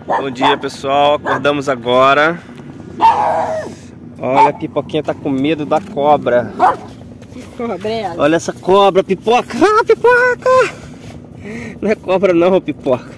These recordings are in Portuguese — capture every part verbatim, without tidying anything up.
Bom dia, pessoal, acordamos agora. Olha, a Pipoquinha tá com medo da cobra. Que cobra é essa? Olha essa cobra, Pipoca. Ah, Pipoca! Não é cobra não, Pipoca.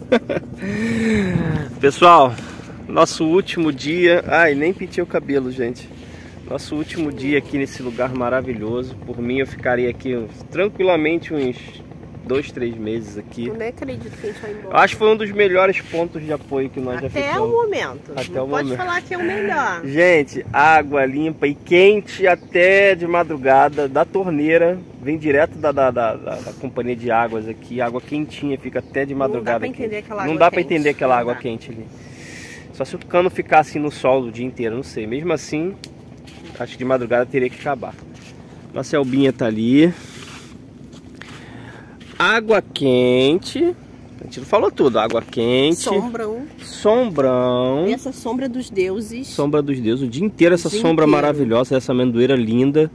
Pessoal, nosso último dia. Ai, nem pintei o cabelo, gente. Nosso último dia aqui nesse lugar maravilhoso. Por mim eu ficaria aqui uns, tranquilamente uns dois, três meses aqui. Eu nem acredito que a gente vai embora. Eu acho que foi um dos melhores pontos de apoio que nós Até já fizemos. Até o momento. Até Não o pode momento. falar que é o melhor. Gente, água limpa e quente até de madrugada, da torneira. Vem direto da, da, da, da, da companhia de águas aqui. Água quentinha, fica até de madrugada. Não dá pra entender aqui. aquela água Não dá quente. pra entender aquela Não água dá. quente ali. Só se o cano ficar assim no sol o dia inteiro, não sei. Mesmo assim, acho que de madrugada teria que acabar. Nossa Elbinha tá ali. Água quente. A gente não falou tudo. Água quente. Sombrão. Sombrão. E essa sombra dos deuses. Sombra dos deuses. O dia inteiro essa dia sombra inteiro. maravilhosa. Essa amendoeira linda.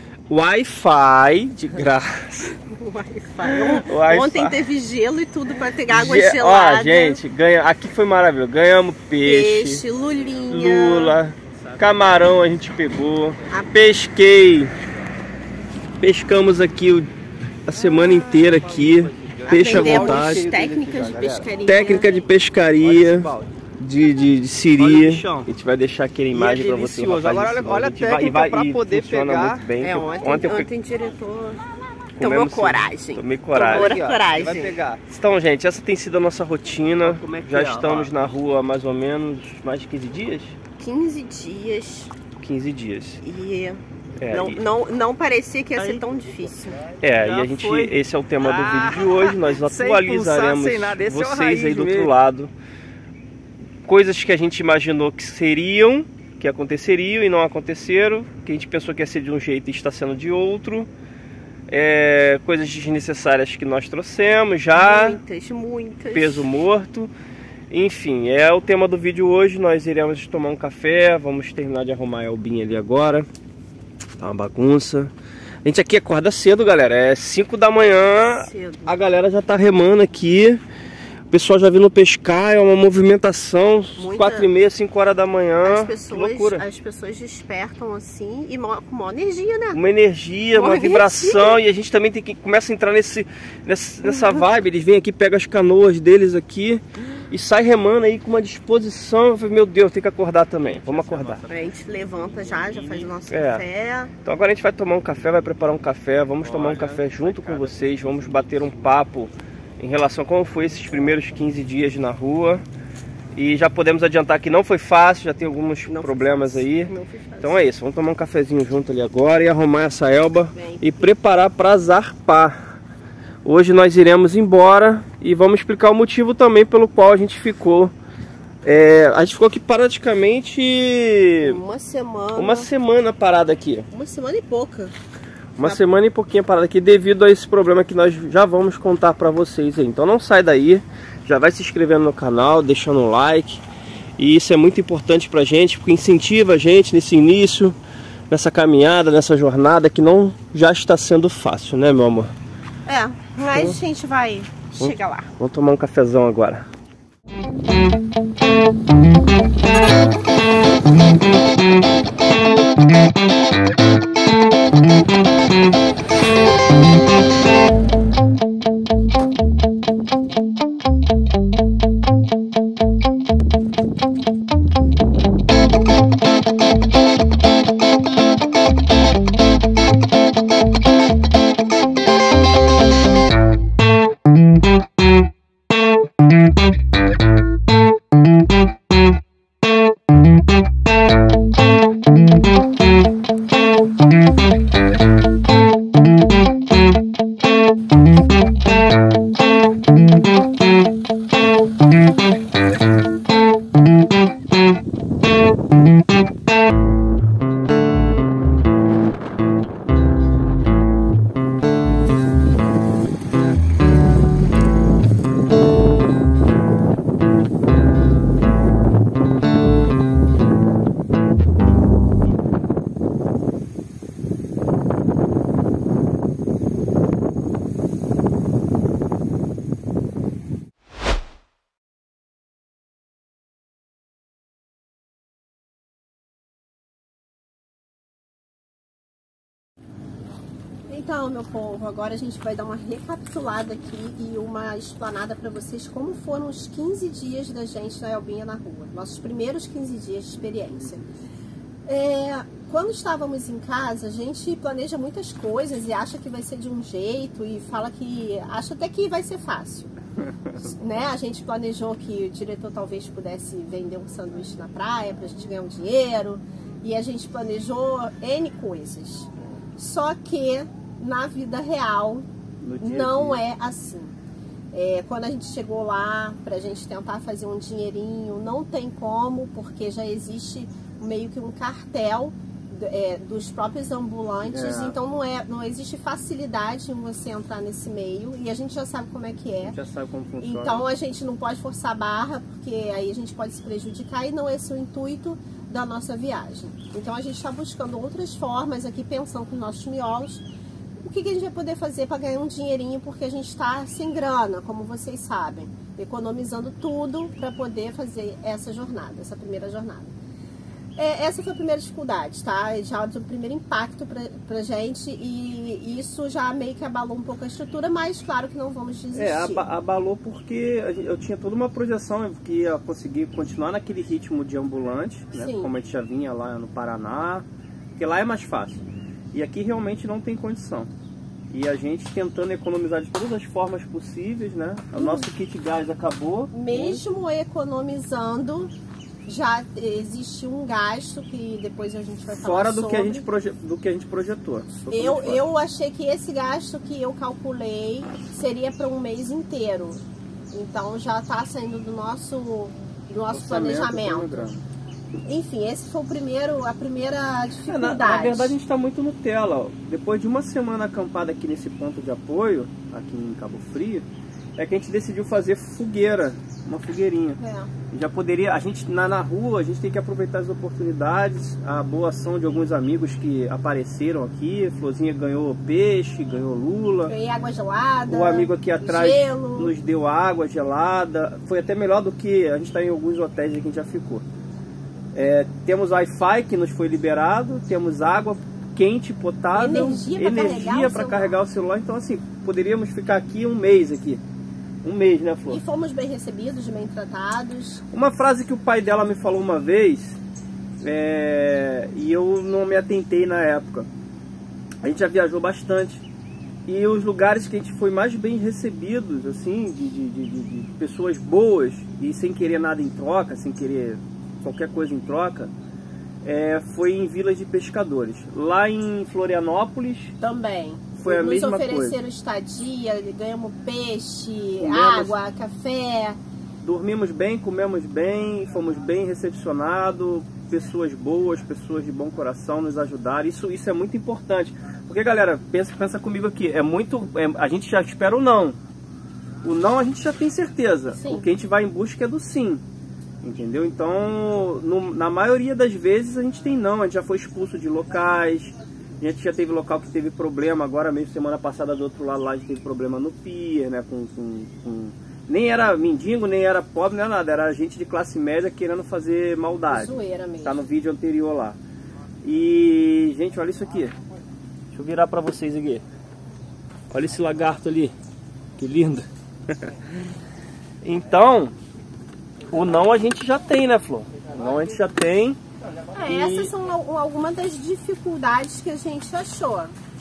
Wi-Fi de graça. Wi-Fi. Wi-Fi. Ontem teve gelo e tudo para ter água Ge gelada. Ó, gente, ganha... aqui foi maravilhoso. Ganhamos peixe. Peixe, lulinha. Lula. Camarão a gente pegou. A... Pesquei. Pescamos aqui o... a semana inteira aqui. Peixe à Aprendemos vontade. técnicas de pescaria. Técnica de pescaria. De, de, de siri. Olha o bichão. A gente vai deixar aquele imagem E é para você. delicioso. Agora olha- olha a técnica pra poder pegar. Muito bem. É, Eu- ontem, ontem eu pe- ontem o diretor tomou comemos- coragem. Tomei coragem. Tomou Aqui, ó, coragem. Vai pegar. Então, gente, essa tem sido a nossa rotina. Como é que Já é, estamos ó? na rua há mais ou menos mais de quinze dias? quinze dias quinze dias. e É, não, e- não, não parecia que ia ser Aí. tão difícil. É, Já e a gente, foi. esse é o tema do Ah, vídeo de hoje. Nós sem atualizaremos pulsar, sem nada. Esse é o vocês raiz aí do outro mesmo. lado. Coisas que a gente imaginou que seriam, que aconteceriam e não aconteceram. Que a gente pensou que ia ser de um jeito e está sendo de outro. É, coisas desnecessárias que nós trouxemos já. Muitas, muitas. Peso morto. Enfim, é o tema do vídeo hoje. Nós iremos tomar um café. Vamos terminar de arrumar a Elbinha ali agora. Tá uma bagunça. A gente aqui acorda cedo, galera. É cinco da manhã. Cedo. A galera já tá remando aqui. O pessoal já vindo pescar. É uma movimentação. Muita- quatro e meia, cinco horas da manhã. As Que pessoas, loucura. as pessoas despertam assim e mo- com maior energia, né? Uma energia, uma Uma vibração. E a gente também tem que começa a entrar nesse, nessa, nessa vibe. Eles vêm aqui, pegam as canoas deles aqui e sai remando aí com uma disposição. Eu falei, meu Deus, tem que acordar também. Vamos acordar. A gente levanta já, já faz o nosso É. café. Então agora a gente vai tomar um café, vai preparar um café. Vamos tomar um café junto com vocês. Vamos bater um papo em relação a como foi esses primeiros quinze dias na rua. E já podemos adiantar que não foi fácil, já tem alguns Não foi problemas fácil, aí. não foi fácil. Então é isso, vamos tomar um cafezinho junto ali agora e arrumar essa Elba Bem. e preparar para zarpar. Hoje nós iremos embora e vamos explicar o motivo também pelo qual a gente ficou. É, a gente ficou aqui praticamente Uma semana. uma semana parada aqui. Uma semana e pouca. Uma semana e pouquinho parada aqui devido a esse problema que nós já vamos contar para vocês aí. Então não sai daí, já vai se inscrevendo no canal, deixando um like. E isso é muito importante pra gente, porque incentiva a gente nesse início, nessa caminhada, nessa jornada que não já está sendo fácil, né, meu amor? É, mas a gente vai chegar lá. Vamos tomar um cafezão agora. Então, meu povo, agora a gente vai dar uma recapitulada aqui e uma explanada para vocês como foram os quinze dias da gente na Elbinha na Rua. Nossos primeiros quinze dias de experiência. É, quando estávamos em casa, a gente planeja muitas coisas e acha que vai ser de um jeito e fala que... acha até que vai ser fácil. Né? A gente planejou que o diretor talvez pudesse vender um sanduíche na praia pra gente ganhar um dinheiro. E a gente planejou N coisas. Só que na vida real não é assim. É, quando a gente chegou lá pra gente tentar fazer um dinheirinho, não tem como, porque já existe meio que um cartel é, dos próprios ambulantes, é. Então não, é, não existe facilidade em você entrar nesse meio, e a gente já sabe como é que é. Já sabe como funciona. Então a gente não pode forçar a barra, porque aí a gente pode se prejudicar, e não é esse o intuito da nossa viagem. Então a gente está buscando outras formas aqui, pensando com os nossos miolos, o que, que a gente vai poder fazer para ganhar um dinheirinho, porque a gente está sem grana, como vocês sabem, economizando tudo para poder fazer essa jornada, essa primeira jornada. É, essa foi a primeira dificuldade, tá? Já o primeiro impacto pra, pra gente, e isso já meio que abalou um pouco a estrutura, mas claro que não vamos desistir. É, abalou porque eu tinha toda uma projeção que ia conseguir continuar naquele ritmo de ambulante, né? Como a gente já vinha lá no Paraná, porque lá é mais fácil. E aqui realmente não tem condição. E a gente tentando economizar de todas as formas possíveis, né? O nosso kit gás acabou. Mesmo economizando, já existe um gasto que depois a gente vai falar Fora do sobre. que a gente proje... do que a gente projetou. Eu, eu achei que esse gasto que eu calculei seria para um mês inteiro. Então já está saindo do nosso, do nosso planejamento. Enfim, esse foi o primeiro, a primeira dificuldade. É, na, na verdade a gente está muito Nutella. Ó. Depois de uma semana acampada aqui nesse ponto de apoio, aqui em Cabo Frio, é que a gente decidiu fazer fogueira, uma fogueirinha. É. Já poderia, a gente na, na rua, a gente tem que aproveitar as oportunidades, a boa ação de alguns amigos que apareceram aqui. Florzinha ganhou peixe, ganhou lula. Ganhei água gelada. O amigo aqui atrás gelo. Nos deu água gelada. Foi até melhor do que a gente está em alguns hotéis que a gente já ficou. É, temos Wi-Fi que nos foi liberado, temos água quente, potável, energia para carregar o celular. Então assim, poderíamos ficar aqui um mês aqui. Um mês, né, Flor? E fomos bem recebidos, bem tratados. Uma frase que o pai dela me falou uma vez, é, e eu não me atentei na época. A gente já viajou bastante. E os lugares que a gente foi mais bem recebidos, assim, de, de, de, de pessoas boas, e sem querer nada em troca, sem querer qualquer coisa em troca, é, foi em vilas de pescadores. Lá em Florianópolis também foi a nos mesma coisa. Nos ofereceram estadia, ganhamos peixe, comemos, água, café. Dormimos bem, comemos bem, fomos bem recepcionados, pessoas boas, pessoas de bom coração nos ajudaram. Isso, isso é muito importante. Porque, galera, pensa, pensa comigo aqui, é muito, é, a gente já espera o não. O não a gente já tem certeza. Sim. O que a gente vai em busca é do sim. Entendeu? Então, no, na maioria das vezes a gente tem não, a gente já foi expulso de locais, a gente já teve local que teve problema, agora mesmo semana passada do outro lado lá a gente teve problema no pier, né, com, com, com... nem era mendigo, nem era pobre, nem era nada, era gente de classe média querendo fazer maldade. Zoeira mesmo. Tá no vídeo anterior lá. E, gente, olha isso aqui, deixa eu virar pra vocês aqui, olha esse lagarto ali, que lindo. Então... o não a gente já tem, né, Flor? O não a gente já tem. É, e... essas são algumas das dificuldades que a gente achou.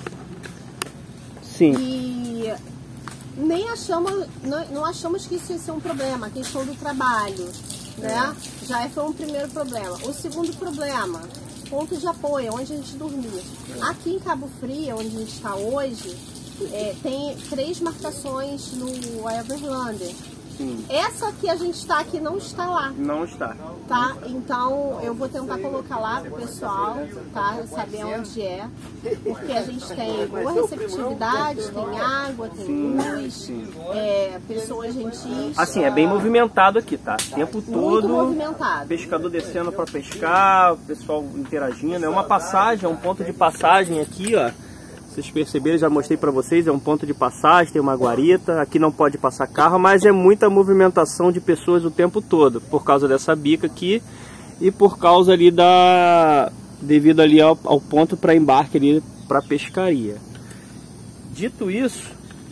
Sim. E nem achamos, não, não achamos que isso ia ser um problema, a questão do trabalho, né? É. Já foi um primeiro problema. O segundo problema, ponto de apoio, onde a gente dormia. É. Aqui em Cabo Frio, onde a gente está hoje, é, tem três marcações no Everlander. Sim. Essa que a gente está aqui não está lá. Não está. Tá? Então eu vou tentar colocar lá pro pessoal, tá? Saber onde é. Porque a gente tem boa receptividade, tem água, tem sim, luz, sim. É, pessoas gentis. Assim, é bem movimentado aqui, tá? O tempo todo. Muito movimentado. Pescador descendo para pescar, o pessoal interagindo. É uma passagem, é um ponto de passagem aqui, ó. Vocês perceberam, já mostrei para vocês, é um ponto de passagem, tem uma guarita, aqui não pode passar carro, mas é muita movimentação de pessoas o tempo todo, por causa dessa bica aqui e por causa ali da... devido ali ao, ao ponto para embarque ali para pescaria. Dito isso,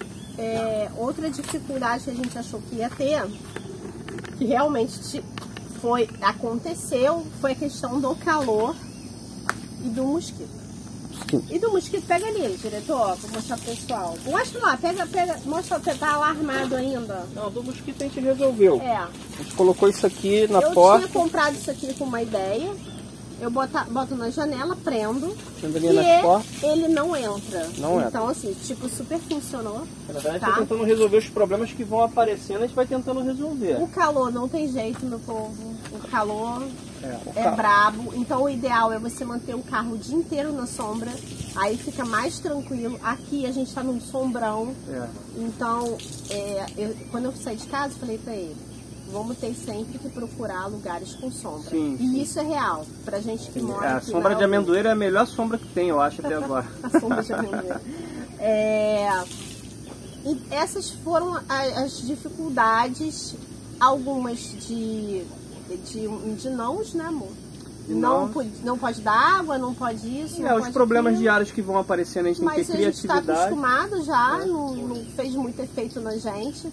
é, outra dificuldade que a gente achou que ia ter, que realmente foi, aconteceu, foi a questão do calor e do mosquito. E do mosquito, pega ali, diretor, pra mostrar pro pessoal. Mostra lá, pega, pega, mostra, tá alarmado ainda. Não, do mosquito a gente resolveu. É. A gente colocou isso aqui na eu porta. Eu tinha comprado isso aqui com uma ideia. Eu boto, boto na janela, prendo. E ele não entra. Não entra. Então, assim, tipo, super funcionou. Na verdade, tá? a gente tá tentando resolver os problemas que vão aparecendo, a gente vai tentando resolver. O calor não tem jeito, meu povo. O calor é, o é carro. brabo. Então, o ideal é você manter o carro o dia inteiro na sombra. Aí fica mais tranquilo. Aqui a gente tá num sombrão. É. Então, é, eu, quando eu saí de casa, eu falei pra ele: vamos ter sempre que procurar lugares com sombra. Sim, e sim. Isso é real. Pra gente que mora é, a aqui sombra de amendoeira é a melhor sombra que tem, eu acho, até agora. A sombra de amendoeira. É, e essas foram as dificuldades, algumas de, de, de nãos, né, amor? Não, não, não pode dar água, não pode isso. É, não os pode problemas aquilo. diários que vão aparecendo, a gente Mas tem que ter criatividade. Mas a gente está acostumado já, é. não, não fez muito efeito na gente.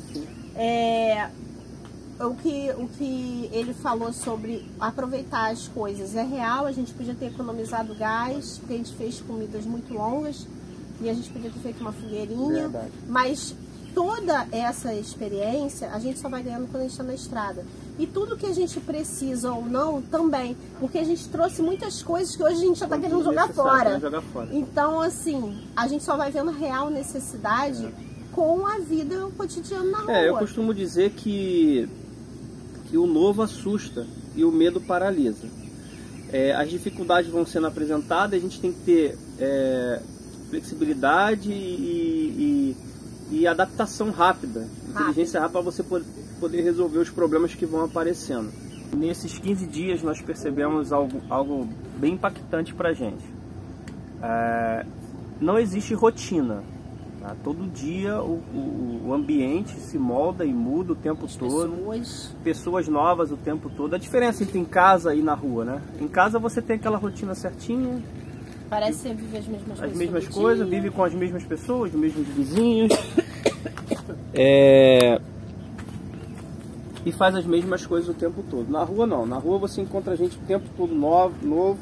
É, o, que, o que ele falou sobre aproveitar as coisas é real, a gente podia ter economizado gás, porque a gente fez comidas muito longas e a gente podia ter feito uma fogueirinha. Verdade. Mas toda essa experiência a gente só vai ganhando quando a gente está na estrada. E tudo que a gente precisa ou não, também. Porque a gente trouxe muitas coisas que hoje a gente já está querendo jogar fora. jogar fora. Então, assim, a gente só vai vendo real necessidade é. com a vida cotidiana na rua. É, eu costumo dizer que, que o novo assusta e o medo paralisa. É, as dificuldades vão sendo apresentadas, a gente tem que ter é, flexibilidade e, e, e adaptação rápida. Inteligência rápida para você poder, poder resolver os problemas que vão aparecendo. Nesses quinze dias nós percebemos algo, algo bem impactante para a gente. É, não existe rotina. Tá? Todo dia o, o, o ambiente se molda e muda o tempo As todo. Pessoas. Pessoas novas o tempo todo. A diferença entre em casa e na rua, né? Em casa você tem aquela rotina certinha. Parece que você vive as mesmas coisas. As mesmas coisas, vive com as mesmas pessoas, os mesmos vizinhos. É... E faz as mesmas coisas o tempo todo. Na rua não, na rua você encontra gente o tempo todo novo, novo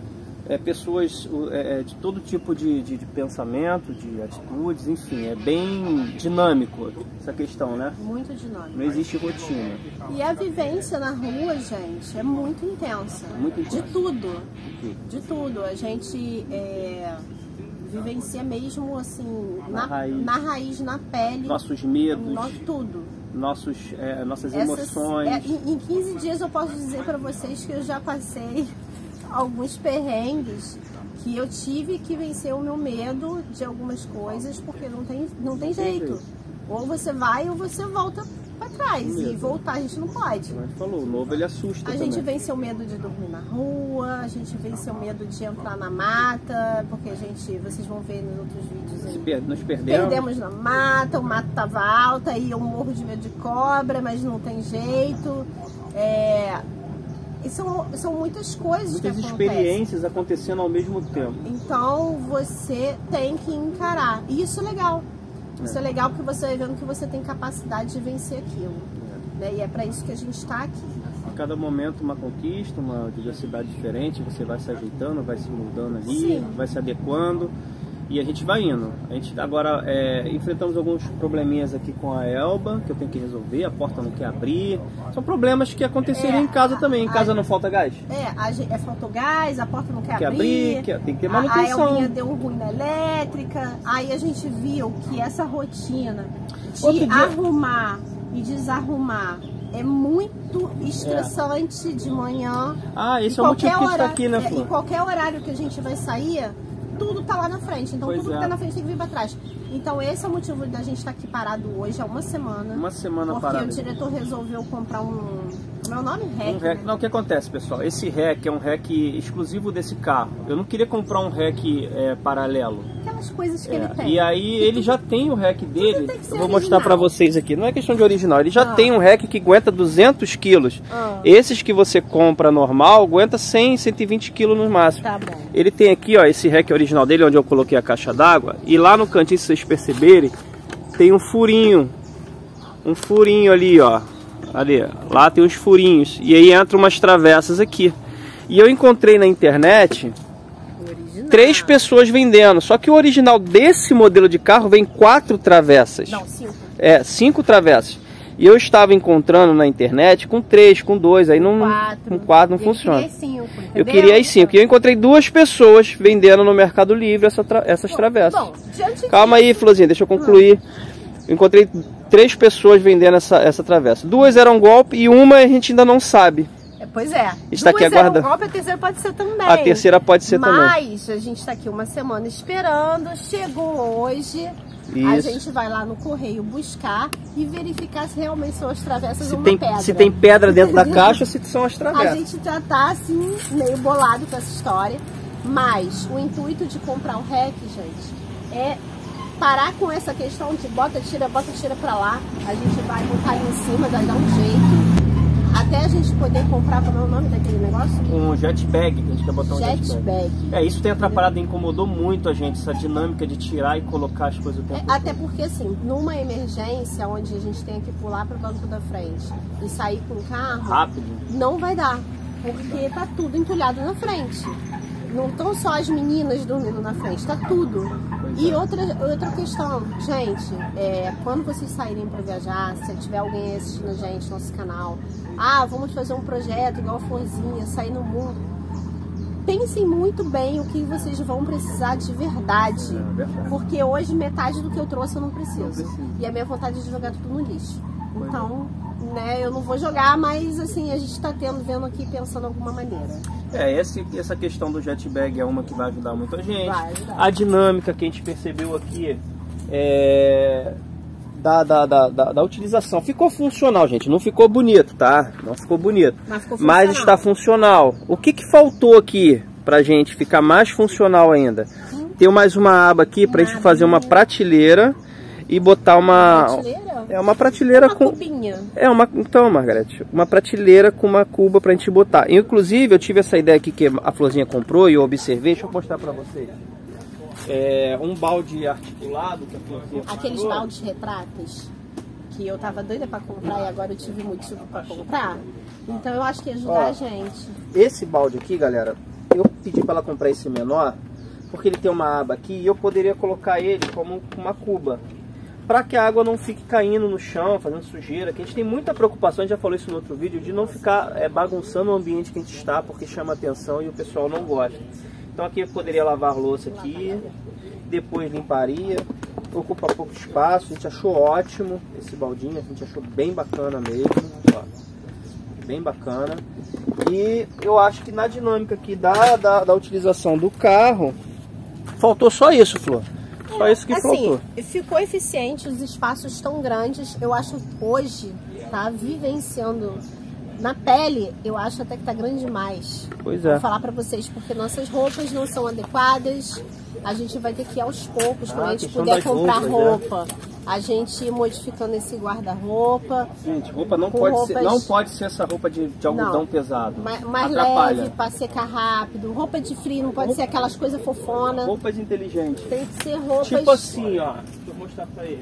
é, pessoas é, de todo tipo de, de, de pensamento, de atitudes, enfim, é bem dinâmico essa questão, né? Muito dinâmico. Não existe rotina. E a vivência na rua, gente, é muito intensa. Muito intensa. De tudo. De tudo. A gente é, vivencia mesmo assim, na, na, raiz. na raiz, na pele. Nossos medos. No, tudo. Nossos, é, nossas Essas, emoções. É, em, em quinze dias eu posso dizer para vocês que eu já passei alguns perrengues que eu tive que vencer o meu medo de algumas coisas, porque não tem, não tem jeito. Ou você vai ou você volta para trás. E voltar a gente não pode. Como a gente falou, o novo ele assusta A também. gente venceu o medo de dormir na rua, a gente venceu o medo de entrar na mata, porque a gente, vocês vão ver nos outros vídeos aí. Per nós perdemos. Perdemos na mata, o mato tava alto, aí eu morro de medo de cobra, mas não tem jeito. É... E são, são muitas coisas muitas que acontecem. experiências acontecendo ao mesmo tempo. Então você tem que encarar. E isso é legal. É. Isso é legal porque você vai vendo que você tem capacidade de vencer aquilo. É. Né? E é para isso que a gente está aqui. A cada momento uma conquista, uma diversidade diferente, você vai se ajeitando, vai se mudando ali, Sim. vai se adequando. E a gente vai indo. A gente agora é, enfrentamos alguns probleminhas aqui com a Elba, que eu tenho que resolver, a porta não quer abrir. São problemas que aconteceriam é, em casa também. Em casa a, não falta gás? É, a, é faltou gás, a porta não quer, quer abrir. abrir quer, tem que ter manutenção. A, a Elbinha deu um ruim na elétrica. Aí a gente viu que essa rotina de dia... arrumar e desarrumar é muito estressante é. de manhã. Ah, esse é o motivo que a gente tá aqui, né, Flor? Em qualquer horário que a gente vai sair, tudo tá lá na frente, então pois tudo é. que tá na frente tem que vir pra trás. Então esse é o motivo da gente estar tá aqui parado hoje há uma semana. Uma semana porque parado. Porque o diretor resolveu comprar um, Meu nome é REC. Um REC. Não, o que acontece, pessoal? Esse REC é um REC exclusivo desse carro. Eu não queria comprar um REC é, paralelo. Aquelas coisas que é, ele tem. E aí e ele tu... já tem o REC dele. Eu vou original. mostrar pra vocês aqui. Não é questão de original. Ele já ah. tem um REC que aguenta duzentos quilos. Ah. Esses que você compra normal, aguenta cem, cento e vinte quilos no máximo. Tá bom. Ele tem aqui, ó, esse REC original dele, onde eu coloquei a caixa d'água. E lá no cantinho, se vocês perceberem, tem um furinho. Um furinho ali, ó. Ali, lá tem uns furinhos. E aí entra umas travessas aqui. E eu encontrei na internet três pessoas vendendo. Só que o original desse modelo de carro vem quatro travessas. Não, cinco. É, cinco travessas. E eu estava encontrando na internet com três, com dois. Aí não, quatro. com quatro não eu funciona. Queria cinco, eu queria as cinco. E eu encontrei duas pessoas vendendo no Mercado Livre essa tra essas bom, travessas. Bom, Calma aí, Florzinha, deixa eu concluir. Eu encontrei três pessoas vendendo essa, essa travessa. Duas eram golpe e uma a gente ainda não sabe. Pois é. Está Duas aqui aguardando. Golpe, a terceira pode ser também. A terceira pode ser Mas, também. Mas a gente está aqui uma semana esperando. Chegou hoje. Isso. A gente vai lá no correio buscar e verificar se realmente são as travessas se ou uma tem, pedra. Se tem pedra dentro da caixa, se são as travessas. A gente já tá assim, meio bolado com essa história. Mas o intuito de comprar um REC, gente, é parar com essa questão de bota, tira, bota, tira pra lá. A gente vai botar ali em cima, vai dar um jeito. Até a gente poder comprar, como é o nome daquele negócio? Um jet bag, que a gente quer botar um jet, jet bag. bag. É, isso tem atrapalhado e incomodou muito a gente, essa dinâmica de tirar e colocar as coisas o tempo é, Até porque, assim, numa emergência, onde a gente tem que pular pro banco da frente e sair com o carro... Rápido. Não vai dar, porque tá tudo entulhado na frente. Não estão só as meninas dormindo na frente, tá tudo. Pois e é. outra, outra questão, gente, é, quando vocês saírem para viajar, se tiver alguém assistindo a gente no nosso canal, ah, vamos fazer um projeto igual a Florzinha, sair no mundo. Pensem muito bem o que vocês vão precisar de verdade. É verdade. Porque hoje metade do que eu trouxe eu não preciso. Não preciso. E a minha vontade é de jogar tudo no lixo. Pois então... Né, eu não vou jogar, mas assim, a gente está tendo, vendo aqui, pensando de alguma maneira. É, esse, essa questão do jet bag é uma que vai ajudar muito a gente. Vai ajudar. A dinâmica que a gente percebeu aqui é, da, da, da, da, da utilização. Ficou funcional, gente. Não ficou bonito, tá? Não ficou bonito. Mas, ficou mas está funcional. O que, que faltou aqui pra gente ficar mais funcional ainda? Hum. Tem mais uma aba aqui pra Nada. gente fazer uma prateleira e botar uma... Prateleira? É uma prateleira uma com... cubinha. É uma... Então, Margarete, uma prateleira com uma cuba pra gente botar. Inclusive, eu tive essa ideia aqui que a Florzinha comprou e eu observei. Deixa eu mostrar pra vocês. É um balde articulado que a Florzinha comprou. Aqueles baldes retráteis que eu tava doida pra comprar e agora eu tive motivo pra comprar. Então eu acho que ia ajudar Ó, a gente. Esse balde aqui, galera, eu pedi pra ela comprar esse menor porque ele tem uma aba aqui e eu poderia colocar ele como uma cuba, para que a água não fique caindo no chão, fazendo sujeira. Que a gente tem muita preocupação, a gente já falou isso no outro vídeo, de não ficar é, bagunçando o ambiente que a gente está, porque chama atenção e o pessoal não gosta. Então aqui eu poderia lavar louça aqui, depois limparia, ocupa pouco espaço. A gente achou ótimo esse baldinho, a gente achou bem bacana mesmo, ó, bem bacana. E eu acho que na dinâmica aqui da, da, da utilização do carro, faltou só isso, Flor. Só isso que assim, faltou. Ficou eficiente, os espaços tão grandes. Eu acho hoje, tá vivenciando na pele, eu acho até que tá grande demais. Pois é. Vou falar pra vocês, porque nossas roupas não são adequadas. A gente vai ter que ir aos poucos, quando ah, a gente puder comprar roupas, roupa. É. A gente ir modificando esse guarda-roupa. Gente, roupa não pode, roupas... ser, não pode ser essa roupa de, de algodão não, pesado. Mais, mais leve, para secar rápido. Roupa de frio, não pode roupa... ser aquelas coisas fofonas. Roupas inteligentes. Tem que ser roupas... Tipo assim, ó. Deixa eu mostrar pra eles.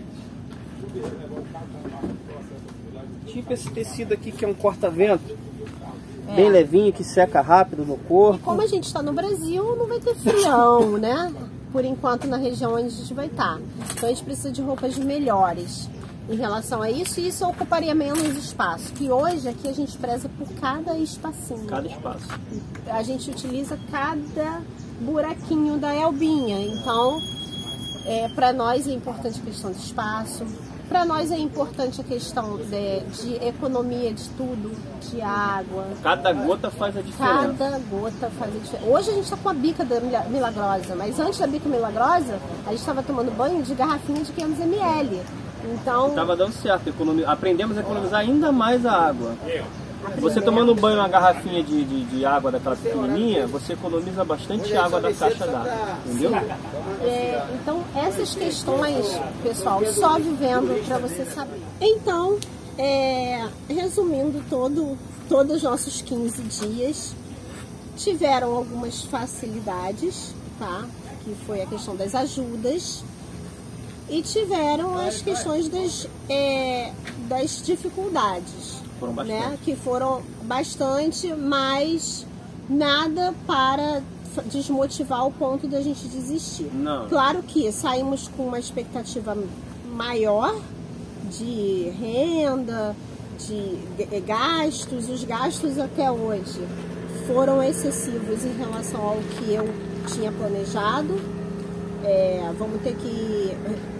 Tipo esse tecido aqui que é um corta-vento. É. Bem levinho, que seca rápido no corpo. E como a gente está no Brasil, não vai ter frião, né? Por enquanto, na região onde a gente vai estar. Então a gente precisa de roupas melhores em relação a isso. E isso ocuparia menos espaço. Que hoje aqui a gente preza por cada espacinho. Cada espaço. A gente utiliza cada buraquinho da Elbinha. Então, é, para nós é importante a questão de espaço. Para nós é importante a questão de, de economia de tudo, de água. Cada gota faz a diferença. Cada gota faz a diferença. Hoje a gente está com a bica da milagrosa, mas antes da bica milagrosa, a gente estava tomando banho de garrafinha de quinhentos mililitros. Então... Estava dando certo. Economia... Aprendemos a economizar ainda mais a água. Você tomando banho numa garrafinha de, de, de água daquela pequenininha, você economiza bastante água da caixa d'água, entendeu? É, então, essas questões, pessoal, só vivendo para você saber. Então, é, resumindo todo, todos os nossos quinze dias, tiveram algumas facilidades, tá? Que foi a questão das ajudas. E tiveram as questões das, é, das dificuldades, foram né? Que foram bastante, mas nada para desmotivar ao ponto da gente desistir. Não. Claro que saímos com uma expectativa maior de renda, de gastos. Os gastos até hoje foram excessivos em relação ao que eu tinha planejado. É, vamos ter que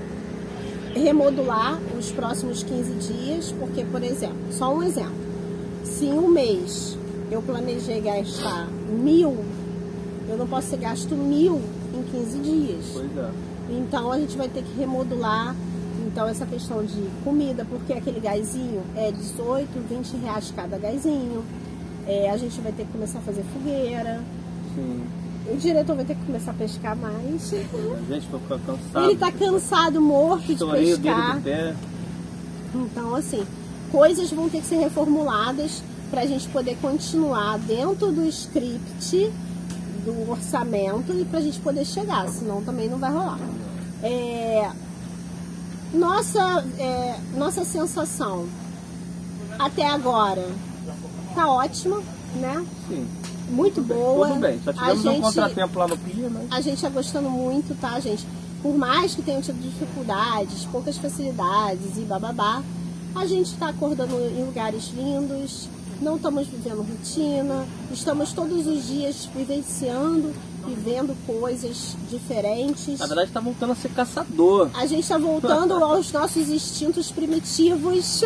remodular os próximos quinze dias, porque, por exemplo, só um exemplo, se em um mês eu planejei gastar mil, eu não posso ter gasto mil em quinze dias. Pois é. Então a gente vai ter que remodular então essa questão de comida, porque aquele gásinho é dezoito, vinte reais cada gásinho. É, a gente vai ter que começar a fazer fogueira. Sim. O diretor vai ter que começar a pescar mais. A gente vai ficar cansado. Ele tá cansado, morto de pescar. Então, assim, coisas vão ter que ser reformuladas pra gente poder continuar dentro do script, do orçamento e pra gente poder chegar, senão também não vai rolar. É, nossa, é, nossa sensação até agora tá ótima, né? Sim. Muito tudo boa. Bem, tudo bem, só tivemos gente, um contratempo lá no Pia, mas... A gente tá gostando muito, tá, gente? Por mais que tenham tido dificuldades, poucas facilidades e bababá, a gente tá acordando em lugares lindos, não estamos vivendo rotina, estamos todos os dias vivenciando e vendo coisas diferentes. Na verdade, tá voltando a ser caçador. A gente tá voltando aos nossos instintos primitivos.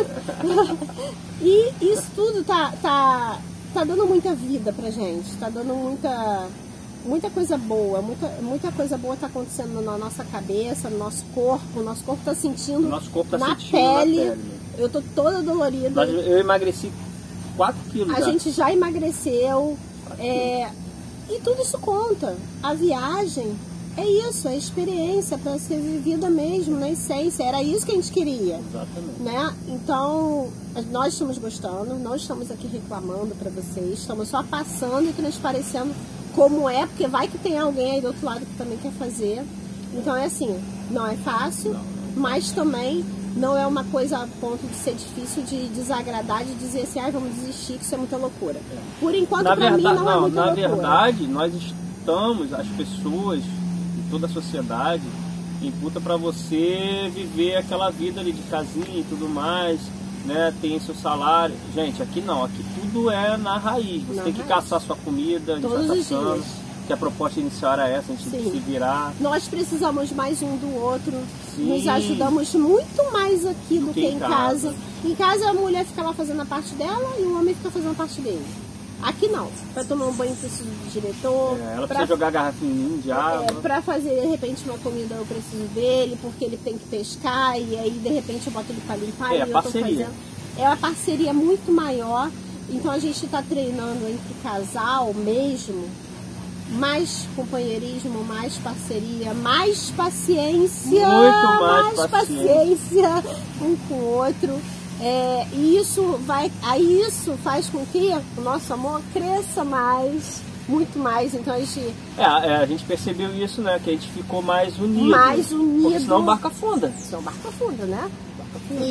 E isso tudo tá... tá Tá dando muita vida pra gente, tá dando muita, muita coisa boa, muita, muita coisa boa tá acontecendo na nossa cabeça, no nosso corpo, o nosso corpo tá sentindo, nosso corpo tá na, sentindo pele. na pele. Eu tô toda dolorida. Eu emagreci quatro quilos. A já. gente já emagreceu, é, e tudo isso conta. A viagem é isso, é experiência para ser vivida mesmo, na essência. Era isso que a gente queria. Exatamente. Né? Então, nós estamos gostando, não estamos aqui reclamando para vocês, estamos só passando e transparecendo como é, porque vai que tem alguém aí do outro lado que também quer fazer. Então é assim, não é fácil, não. Mas também não é uma coisa a ponto de ser difícil, de desagradar, de dizer assim, ah, vamos desistir, que isso é muita loucura. Por enquanto, para mim, não, não é muita na loucura. Na verdade, nós estamos, as pessoas, toda a sociedade, imputa para você viver aquela vida ali de casinha e tudo mais, né? Tem seu salário. Gente, aqui não, aqui tudo é na raiz. Você na tem que raiz. Caçar sua comida, a gente todos vai caçando. Os dias. Que a proposta inicial era essa, a gente tem que se virar. Nós precisamos mais um do outro. Sim. Nos ajudamos muito mais aqui do, do que, que em casa. casa. Em casa a mulher fica lá fazendo a parte dela e o homem fica fazendo a parte dele. Aqui não. Para tomar um banho preciso do diretor. É, ela pra, precisa jogar garrafinha de água. É, para fazer de repente uma comida eu preciso dele, porque ele tem que pescar e aí de repente eu boto ele para limpar é, e a eu parceria. tô fazendo. É uma parceria muito maior. Então a gente está treinando entre casal mesmo. Mais companheirismo, mais parceria, mais paciência. Muito mais, mais paciência. paciência um com o outro. É, e isso vai, aí isso faz com que o nosso amor cresça mais, muito mais. Então a gente. É, é, a gente percebeu isso, né? Que a gente ficou mais unido. Mais unido. Porque senão barca funda. Senão barca funda, né? Barca funda. E,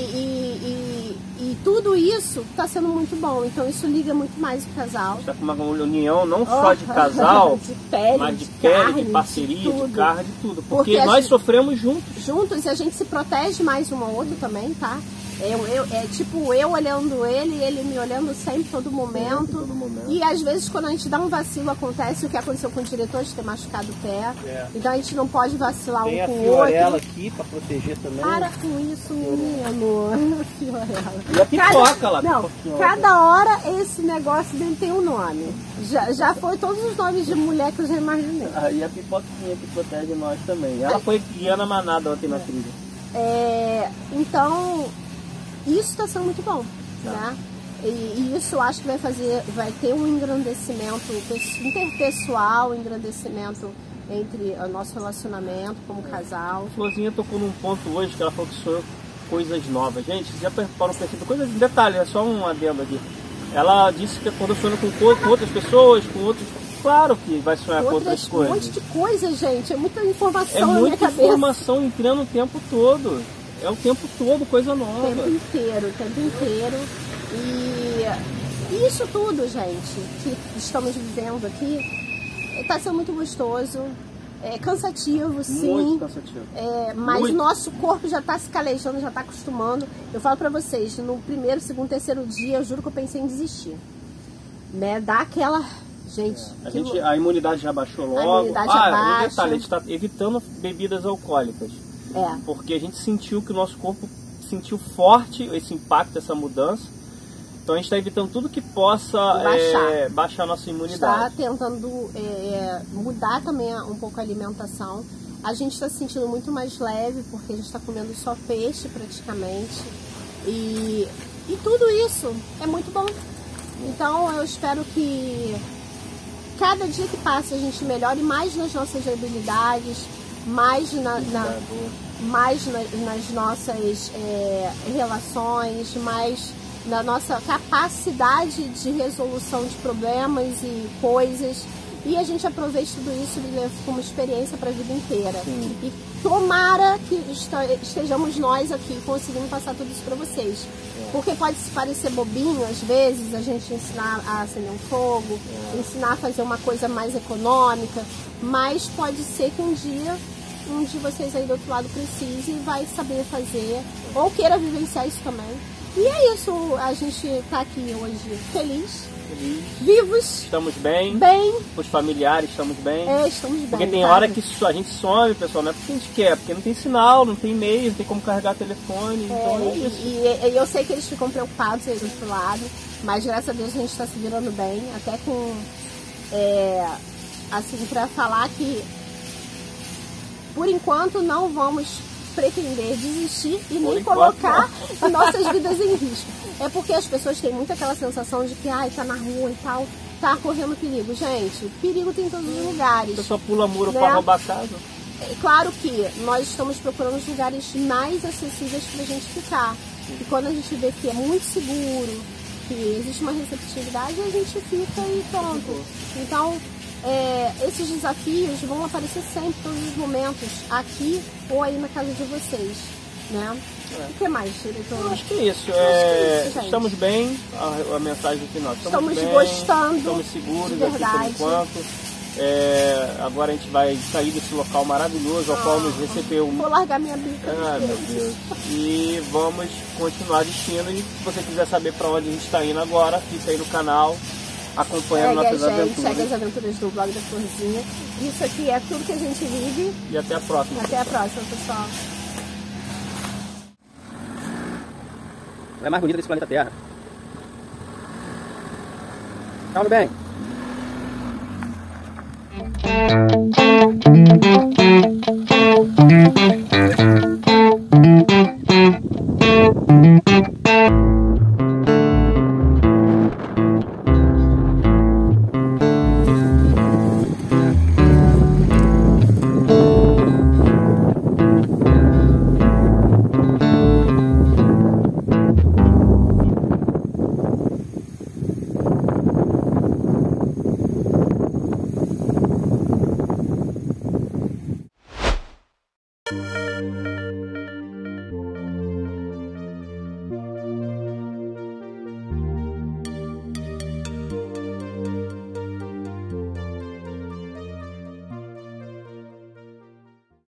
e, e, e tudo isso está sendo muito bom. Então isso liga muito mais o casal. Está com uma união não só de casal, de pele, mas de, de pele, carne, de parceria, de, de carne, de tudo. Porque, porque nós gente, sofremos juntos. Juntos e a gente se protege mais um ao outro também, tá? Eu, eu, é tipo eu olhando ele e ele me olhando sempre, todo momento. Sempre, todo momento. E às vezes quando a gente dá um vacilo, acontece o que aconteceu com o diretor de ter machucado o pé. É. Então a gente não pode vacilar Tem um com o outro. Tem a Fiorella aqui pra proteger também. Para com isso, menino. Fiorella. E a pipoca cada, lá. Não, cada hora esse negócio dele tem um nome. Já, já foi todos os nomes de mulher que eu já imaginei. Ah, e a pipoquinha que protege nós também. Ela foi guiando a manada ontem na trilha. É, então... Isso está sendo muito bom, tá. Né? E, e isso eu acho que vai fazer, vai ter um engrandecimento interpessoal, um engrandecimento entre o nosso relacionamento como casal. A Florzinha tocou num ponto hoje que ela falou que sonhou coisas novas. Gente, já pararam perceber coisas, detalhe, é só um adendo aqui. Ela disse que quando sonha com, com outras pessoas, com outros, claro que vai sonhar com outras coisas. Um monte de coisa, gente, é muita informação é na minha cabeça. É muita informação entrando o tempo todo. É o tempo todo coisa nova. O tempo inteiro, o tempo inteiro. E, e isso tudo, gente, que estamos vivendo aqui, está sendo muito gostoso. É cansativo, sim. Muito cansativo. É, mas o nosso corpo já está se calejando, já está acostumando. Eu falo pra vocês, no primeiro, segundo, terceiro dia, eu juro que eu pensei em desistir. Né? Dá aquela... Gente... É, a, gente a imunidade já baixou logo. A imunidade ah, já baixa. Um detalhe, a gente está evitando bebidas alcoólicas. É. Porque a gente sentiu que o nosso corpo sentiu forte esse impacto, essa mudança. Então a gente está evitando tudo que possa baixar, é, baixar a nossa imunidade. Está tentando é, mudar também um pouco a alimentação. A gente está se sentindo muito mais leve, porque a gente está comendo só peixe praticamente. E, e tudo isso é muito bom. Então eu espero que cada dia que passa a gente melhore mais nas nossas habilidades, mais, na, na, mais na, nas nossas é, relações, mais na nossa capacidade de resolução de problemas e coisas. E a gente aproveite tudo isso e leva como experiência para a vida inteira. Sim. E tomara que estejamos nós aqui conseguindo passar tudo isso para vocês. É. Porque pode parecer bobinho às vezes, a gente ensinar a acender um fogo, é. ensinar a fazer uma coisa mais econômica, mas pode ser que um dia, um de vocês aí do outro lado precise e vai saber fazer, ou queira vivenciar isso também. E é isso, a gente tá aqui hoje feliz. Feliz. Vivos. Estamos bem. Bem. Os familiares estamos bem. É, estamos bem. Porque tem cara. hora que a gente some, pessoal, não é porque a gente quer, porque não tem sinal, não tem e-mail, não tem como carregar telefone. É, então é isso. E, e eu sei que eles ficam preocupados aí do outro lado, mas graças a Deus a gente está se virando bem, até com, é, assim, para falar que por enquanto não vamos pretender desistir e nem colocar as nossas vidas em risco. É porque as pessoas têm muito aquela sensação de que ai, tá na rua e tal, tá correndo perigo. Gente, perigo tem em todos os lugares. A pessoa pula muro, né, para roubar casa. É claro que nós estamos procurando os lugares mais acessíveis pra gente ficar. E quando a gente vê que é muito seguro, que existe uma receptividade, a gente fica e pronto. Então, É, esses desafios vão aparecer sempre, todos os momentos, aqui ou aí na casa de vocês, né? É. O que mais, diretor? Eu acho que é isso. É, é isso, estamos bem, a, a mensagem final. Estamos, estamos bem, gostando, estamos seguros aqui por enquanto. É, agora a gente vai sair desse local maravilhoso, ao ah, qual nos recebeu. Vou largar minha bica. Ah, meu Deus. E vamos continuar assistindo. E se você quiser saber para onde a gente está indo agora, fica aí no canal, acompanhando segue nossas a gente, aventuras. Segue as aventuras do blog da Florzinha. Isso aqui é tudo que a gente vive. E até a próxima. Até a próxima, pessoal. Ela é mais bonita desse planeta Terra. Tchau, meu bem. Thank you.